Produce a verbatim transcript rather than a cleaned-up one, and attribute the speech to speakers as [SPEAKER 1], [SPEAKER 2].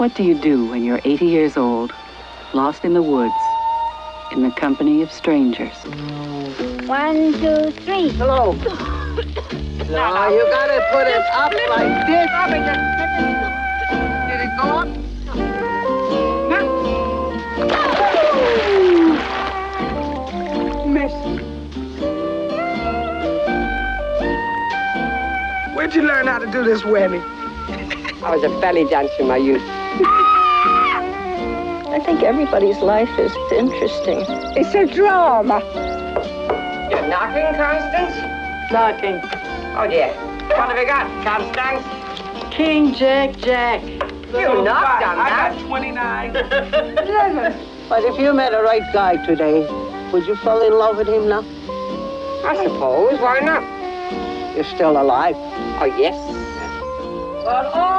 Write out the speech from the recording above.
[SPEAKER 1] What do you do when you're eighty years old, lost in the woods, in the company of strangers?
[SPEAKER 2] One, two, three.
[SPEAKER 3] Hello. No, you gotta put it up like this. Did it go up? Miss. Where'd you learn how to do this whammy?
[SPEAKER 4] I was a belly dancer in my youth.
[SPEAKER 2] I think everybody's life is interesting.
[SPEAKER 3] It's a drama.
[SPEAKER 4] You're knocking, Constance?
[SPEAKER 1] Knocking.
[SPEAKER 4] Oh, dear. What have we got, Constance?
[SPEAKER 1] King, Jack, Jack.
[SPEAKER 4] You knocked on that.
[SPEAKER 3] I got twenty-nine.
[SPEAKER 5] But if you met a right guy today, would you fall in love with him now?
[SPEAKER 4] I suppose. Why not?
[SPEAKER 5] You're still alive.
[SPEAKER 4] Oh, yes.
[SPEAKER 3] Well, all